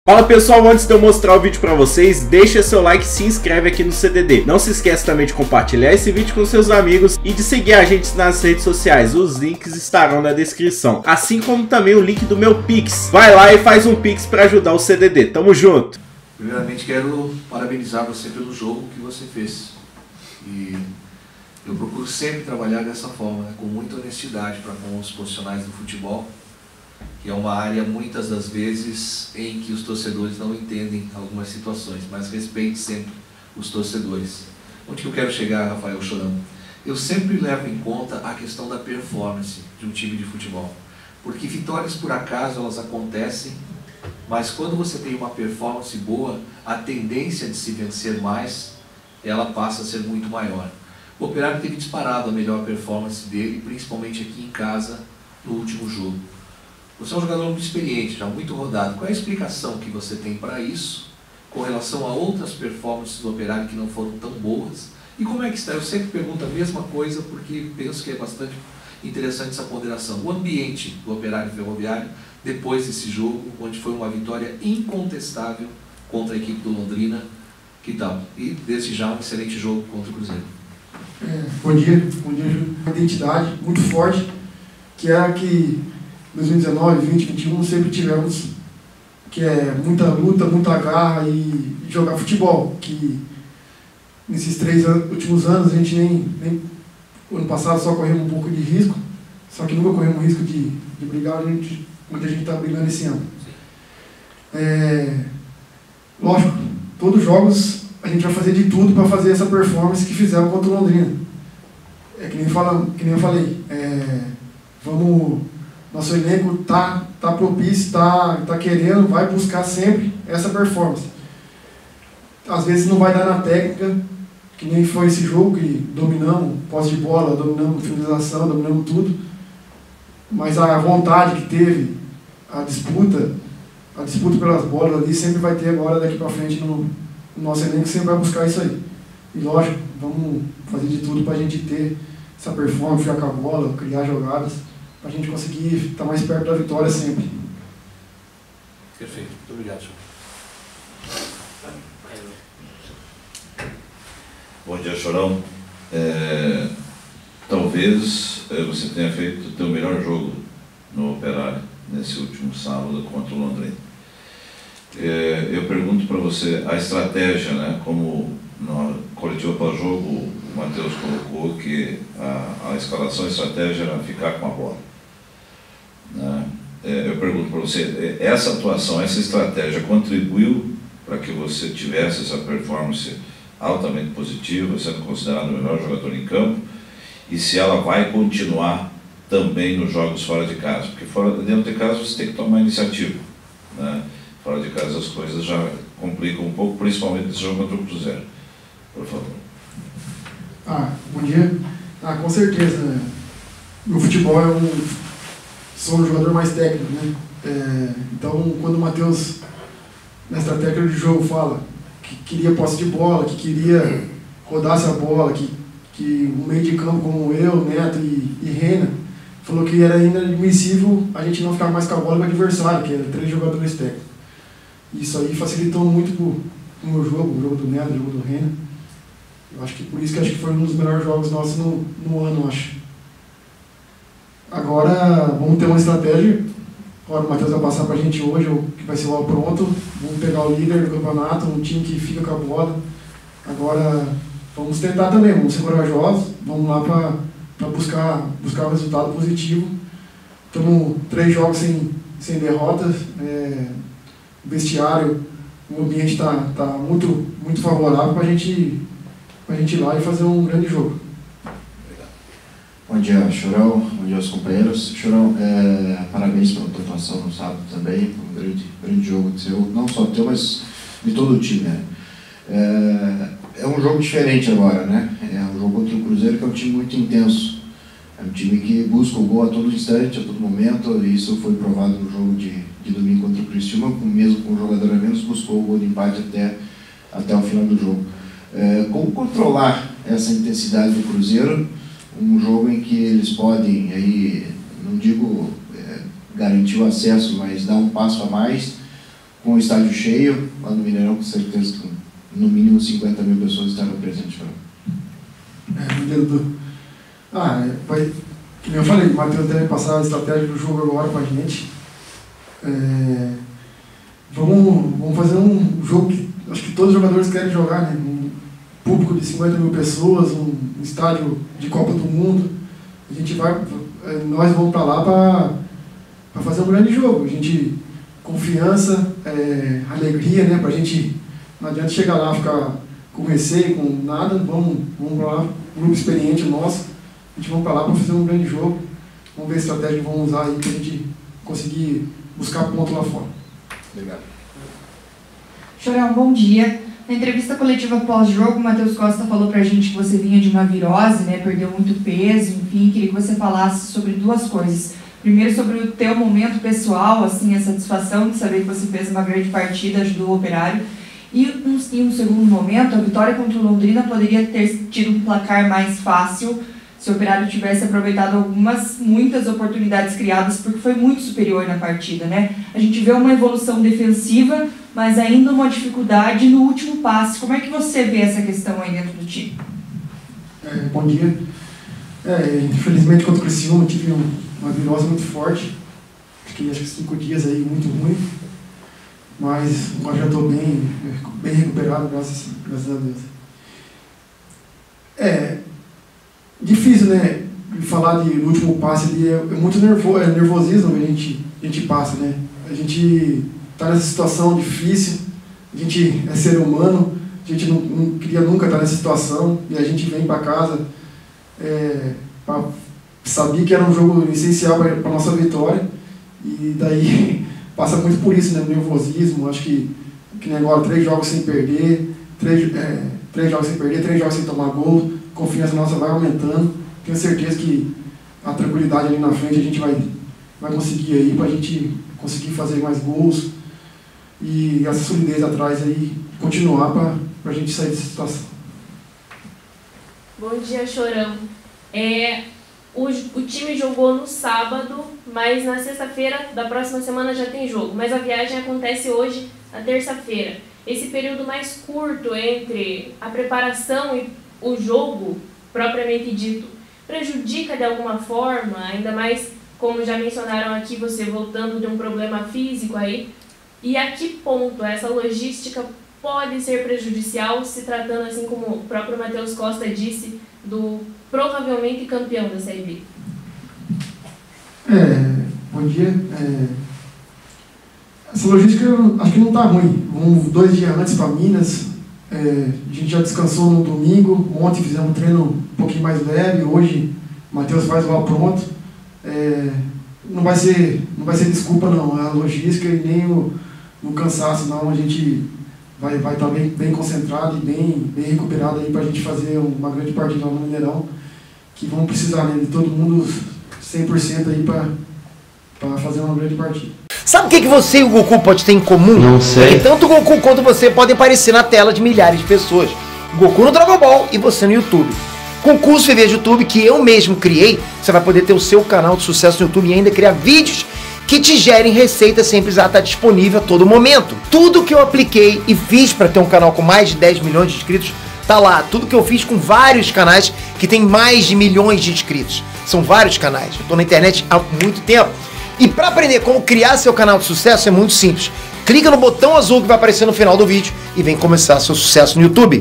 Fala pessoal, antes de eu mostrar o vídeo pra vocês, deixa seu like e se inscreve aqui no CDD. Não se esqueça também de compartilhar esse vídeo com seus amigos e de seguir a gente nas redes sociais. Os links estarão na descrição. Assim como também o link do meu Pix. Vai lá e faz um Pix pra ajudar o CDD. Tamo junto! Primeiramente quero parabenizar você pelo jogo que você fez. E eu procuro sempre trabalhar dessa forma, né, com muita honestidade para com os profissionais do futebol, que é uma área muitas das vezes em que os torcedores não entendem algumas situações, mas respeite sempre os torcedores. Onde que eu quero chegar, Rafael Chorão? Eu sempre levo em conta a questão da performance de um time de futebol, porque vitórias por acaso elas acontecem, mas quando você tem uma performance boa, a tendência de se vencer mais, ela passa a ser muito maior. O Operário teve disparado a melhor performance dele, principalmente aqui em casa, no último jogo. Você é um jogador muito experiente, já muito rodado. Qual é a explicação que você tem para isso, com relação a outras performances do Operário que não foram tão boas? E como é que está? Eu sempre pergunto a mesma coisa, porque penso que é bastante interessante essa ponderação. O ambiente do Operário Ferroviário, depois desse jogo, onde foi uma vitória incontestável contra a equipe do Londrina, que tal? E desde já um excelente jogo contra o Cruzeiro. Bom dia, uma identidade muito forte, que é a que 2019, 20, 21 sempre tivemos, que é muita luta, muita garra e jogar futebol, que nesses 3 últimos anos a gente nem ano passado só corremos um pouco de risco, só que nunca corremos risco de brigar, muita gente está brigando esse ano. Lógico, todos os jogos a gente vai fazer de tudo para fazer essa performance que fizemos contra o Londrina. Que nem eu falei, nosso elenco tá propício, tá querendo, vai buscar sempre essa performance. Às vezes não vai dar na técnica, que nem foi esse jogo que dominamos posse de bola, dominamos finalização, dominamos tudo, mas a vontade que teve, a disputa pelas bolas ali sempre vai ter agora daqui para frente no nosso elenco, sempre vai buscar isso aí. E lógico, vamos fazer de tudo para a gente ter essa performance, ficar com a bola, criar jogadas, para a gente conseguir estar mais perto da vitória sempre. Perfeito, muito obrigado, senhor. Bom dia, Chorão. Talvez você tenha feito o teu melhor jogo no Operário, nesse último sábado contra o Londrina. Eu pergunto para você, a estratégia, né, como na coletiva pós-jogo, o Matheus colocou que a escalação, a estratégia era ficar com a bola. Né? Eu pergunto para você, essa atuação, essa estratégia contribuiu para que você tivesse essa performance altamente positiva, sendo considerado o melhor jogador em campo, e se ela vai continuar também nos jogos fora de casa? Porque dentro de casa você tem que tomar iniciativa, né? Fora de casa as coisas já complicam um pouco, principalmente nesse jogo contra o Cruzeiro. Por favor. Bom dia. Com certeza, né? No futebol sou um jogador mais técnico, né? Então, quando o Matheus, na estratégia de jogo, fala que queria posse de bola, que queria rodasse a bola, que um meio de campo como eu, Neto e Rena, falou que era inadmissível a gente não ficar mais com a bola com o adversário, que era 3 jogadores técnicos. Isso aí facilitou muito o meu jogo, o jogo do Neto, o jogo do Rena. Eu acho que por isso que foi um dos melhores jogos nossos no ano, acho. Agora vamos ter uma estratégia. Agora o Matheus vai passar pra gente hoje, que vai ser logo pronto. Vamos pegar o líder do campeonato, um time que fica com a bola. Agora vamos tentar também, vamos ser corajosos, vamos lá para buscar um resultado positivo. Estamos 3 jogos sem derrotas. O vestiário, o ambiente está muito, muito favorável para a gente ir lá e fazer um grande jogo. Bom dia, Chorão. Bom dia aos companheiros. Chorão, parabéns pela tua atuação no sábado também, por um grande jogo seu, não só teu, mas de todo o time, né? É um jogo diferente agora, né? É um jogo contra o Cruzeiro, que é um time muito intenso. É um time que busca o gol a todo instante, a todo momento, e isso foi provado no jogo de domingo contra o Criciúma, mesmo com o jogador a menos, buscou o gol de empate até o final do jogo. Como controlar essa intensidade do Cruzeiro, um jogo em que eles podem, aí, não digo garantir o acesso, mas dar um passo a mais, com o estádio cheio, lá no Mineirão, com certeza que no mínimo 50 mil pessoas estarão presentes lá. Como eu falei, o Matheus deve passar a estratégia do jogo agora com a gente. Vamos fazer um jogo que acho que todos os jogadores querem jogar, né? Um público de 50 mil pessoas, um estádio de Copa do Mundo. Nós vamos para lá para fazer um grande jogo. Confiança, alegria, né? Pra gente, não adianta chegar lá, ficar com receio, com nada. Vamos para lá, um grupo experiente nosso. A gente vai para lá para fazer um grande jogo. Vamos ver a estratégia que vamos usar aí para a gente conseguir buscar ponto lá fora. Obrigado. Chorão, bom dia. Na entrevista coletiva pós-jogo, o Matheus Costa falou pra gente que você vinha de uma virose, né? Perdeu muito peso, enfim, queria que você falasse sobre duas coisas. Primeiro, sobre o teu momento pessoal, assim, a satisfação de saber que você fez uma grande partida, ajudou o Operário. E em um segundo momento, a vitória contra o Londrina poderia ter tido um placar mais fácil se o Operário tivesse aproveitado muitas oportunidades criadas, porque foi muito superior na partida, né? A gente vê uma evolução defensiva, mas ainda uma dificuldade no último passe. Como é que você vê essa questão aí dentro do time? Bom dia. Infelizmente, contra o Criciúma, tive uma virose muito forte. Fiquei acho que 5 dias aí, muito ruim. Mas agora já estou bem recuperado, graças a Deus. Difícil, né? Falar do último passe ali, é muito nervosismo que a gente passa, né? A gente está nessa situação difícil, a gente é ser humano, a gente não queria nunca estar nessa situação, e a gente vem para casa sabia que era um jogo essencial para a nossa vitória, e daí passa muito por isso, né? Nervosismo, acho que nem agora, 3 jogos sem perder, 3 jogos sem perder, 3 jogos sem tomar gol, a confiança nossa vai aumentando, tenho certeza que a tranquilidade ali na frente a gente vai conseguir aí, para a gente conseguir fazer mais gols, e essa solidez atrás aí, continuar para a gente sair dessa situação. Bom dia, Chorão. O time jogou no sábado, mas na sexta-feira da próxima semana já tem jogo. Mas a viagem acontece hoje, na terça-feira. Esse período mais curto entre a preparação e o jogo, propriamente dito, prejudica de alguma forma, ainda mais, como já mencionaram aqui, você voltando de um problema físico aí. E a que ponto essa logística pode ser prejudicial, se tratando, assim como o próprio Matheus Costa disse, do provavelmente campeão da Série B? Bom dia. Essa logística acho que não está ruim. Vamos 2 dias antes para Minas. A gente já descansou no domingo. Ontem fizemos um treino um pouquinho mais leve. Hoje o Matheus faz lá pronto. Não vai ser desculpa não, a logística e nem o cansaço não. A gente vai estar bem concentrado e bem recuperado aí para a gente fazer uma grande partida lá no Mineirão, que vamos precisar, né, de todo mundo 100% aí para fazer uma grande partida. Sabe o que você e o Goku pode ter em comum? Não sei. É que tanto o Goku quanto você podem aparecer na tela de milhares de pessoas. O Goku no Dragon Ball e você no YouTube. Com o curso VV de YouTube que eu mesmo criei, você vai poder ter o seu canal de sucesso no YouTube e ainda criar vídeos que te gerem receita sem precisar estar disponível a todo momento. Tudo que eu apliquei e fiz para ter um canal com mais de 10 milhões de inscritos, tá lá. Tudo que eu fiz com vários canais que tem mais de milhões de inscritos. São vários canais. Eu tô na internet há muito tempo. E para aprender como criar seu canal de sucesso é muito simples. Clica no botão azul que vai aparecer no final do vídeo e vem começar seu sucesso no YouTube.